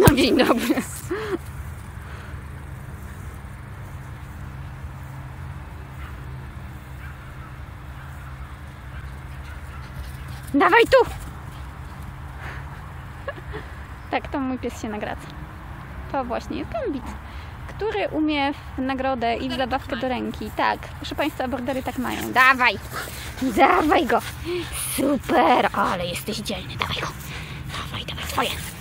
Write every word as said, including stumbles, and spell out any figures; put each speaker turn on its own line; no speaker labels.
No dzień dobry. Dawaj tu! Tak, to mój pies się nagraca. To właśnie jest Gambit, który umie w nagrodę i w zabawkę do ręki. Tak, proszę Państwa, bordery tak mają. Dawaj! Dawaj go! Super! Ale jesteś dzielny, dawaj go! Dawaj, dawaj, swoje!